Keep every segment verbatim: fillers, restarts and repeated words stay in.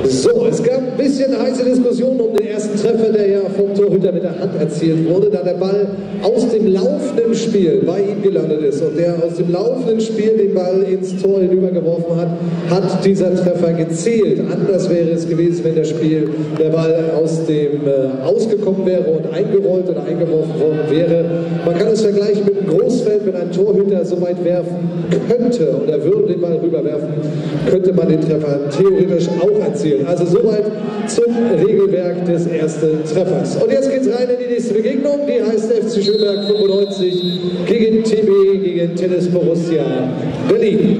So, es gab ein bisschen heiße Diskussionen um den ersten Treffer, der ja vom Torhüter mit der Hand erzielt wurde, da der Ball aus dem laufenden Spiel bei ihm gelandet ist und der aus dem laufenden Spiel den Ball ins Tor hinübergeworfen hat, hat dieser Treffer gezählt. Anders wäre es gewesen, wenn das Spiel der Ball aus dem äh, ausgekommen wäre und eingerollt oder eingeworfen worden wäre. Man kann es vergleichen mit einem Großfeld, wenn ein Torhüter so weit werfen könnte und er würde den Ball rüberwerfen, könnte man den Treffer theoretisch auch erzielen. Also soweit zum Regelwerk des ersten Treffers. Und jetzt geht's rein in die nächste Begegnung, die heißt F C Schönberg fünfundneunzig gegen T B, gegen Tennis Borussia Berlin.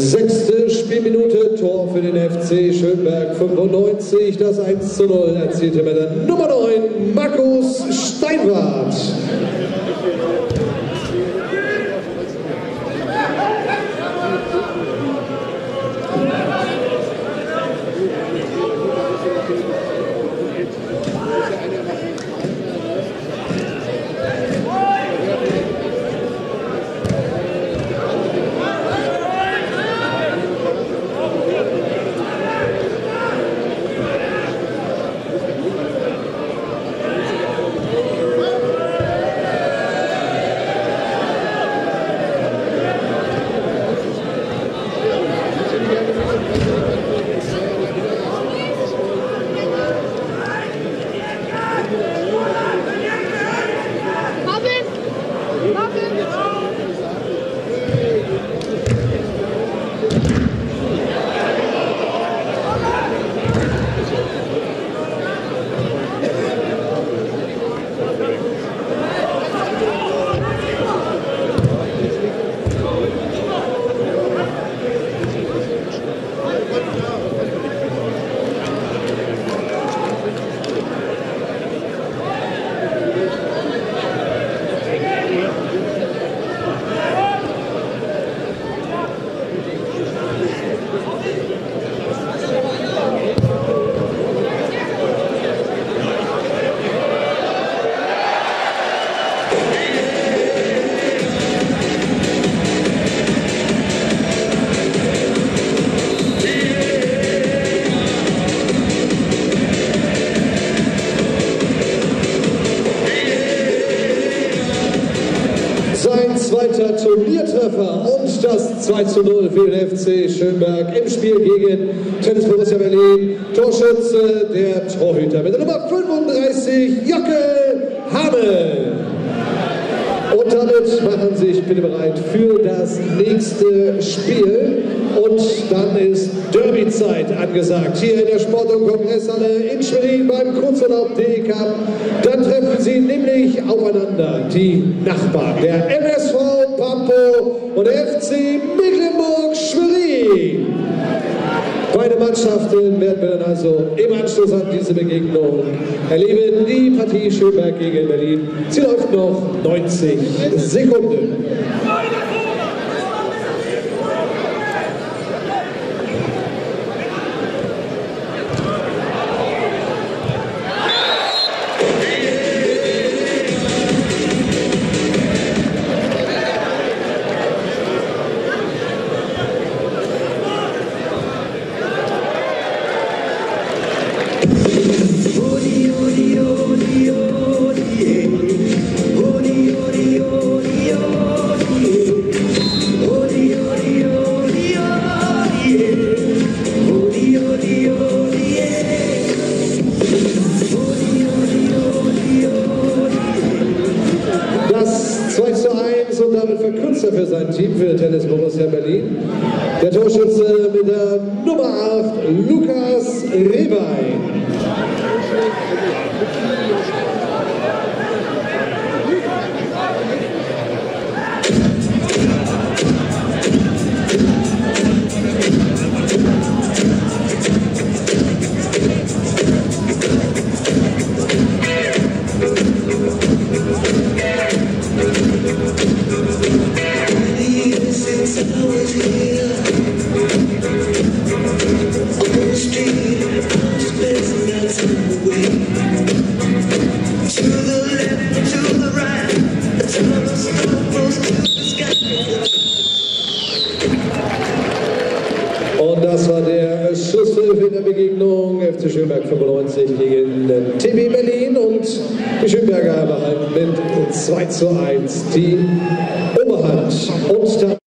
Sechste Spielminute, Tor für den F C Schönberg fünfundneunzig, das eins zu null erzielte mit der Nummer neun, Markus Steinwart. Zweiter Turniertreffer und das zwei zu null für den F C Schönberg im Spiel gegen Tennis Borussia Berlin. Torschütze der Torhüter mit der Nummer fünfunddreißig, Jockel Hamel. Und damit machen Sie sich bitte bereit für das nächste Spiel. Und dann ist Derby-Zeit angesagt. Hier in der Sport- und Kongresshalle in Schwerin beim Kurzurlaub-D E Cup. Dann treffen Sie nämlich aufeinander die Nachbarn, der M S V Pampo und der F C Mecklenburg-Schwerin. Beide Mannschaften werden wir dann also im Anschluss an diese Begegnung erleben. Die Partie Schönberg gegen Berlin. Sie läuft noch neunzig Sekunden. Und damit verkürzt er für sein Team, für Tennis Borussia Berlin. Der Torschütze mit der Nummer acht, Lukas Rehbein. Und das war der Schlusspfiff in der Begegnung F C Schönberg fünfundneunzig gegen T B Berlin, und die Schönberger behalten mit zwei zu eins die Oberhand. Und dann